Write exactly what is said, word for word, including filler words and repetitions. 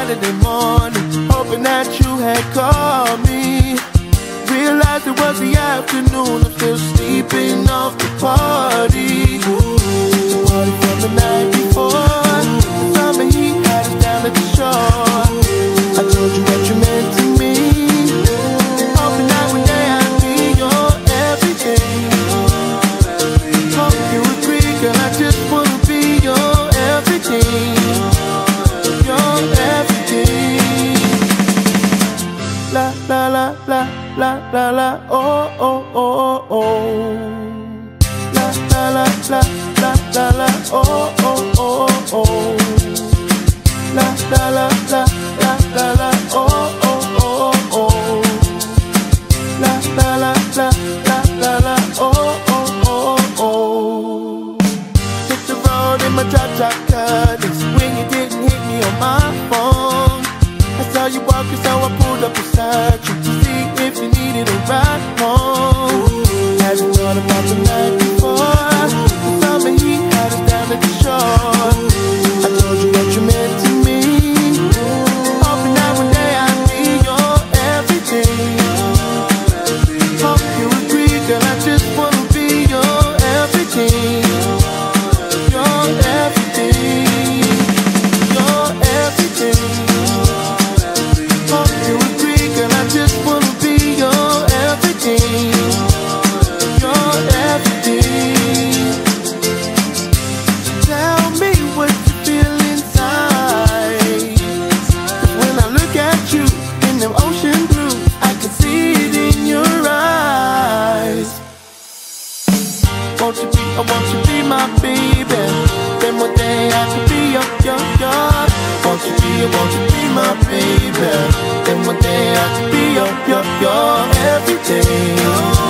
Saturday morning, hoping that you had called me. Realized it was the afternoon, I'm still sleeping off the party. The party from the night before, the summer heat had us down at the shore. I told you what you meant to me, hoping that one day I'd be your everything. Hope you agree, girl, I just wanna be your everything. Your everything. La la la la la la la, oh oh oh oh. La la la la la la la, oh oh oh oh. La la la la la la la, oh oh oh oh. La la la la la la la, oh oh oh oh. Hit the road in my drop top cutters when you didn't hit me on my phone. I saw you walking, so I pulled up beside you to see if you needed a ride home. Hadn't thought about the night before, the summer heat had us down at the shore. I told you what you meant to me, hoping that one day I'd be your everything. Hope you agree, girl, I just wanna be your everything. Your everything. Your everything. Hope you agree, girl, I just wanna be your everything. Your everything. Tell me what you feel inside, 'cause when I look at you in them ocean blue, I can see it in your eyes. Won't you be, I want you be my baby, then one day I could be your, your, your. Won't you be, won't you be my baby, then one day I could be your, your, your everything.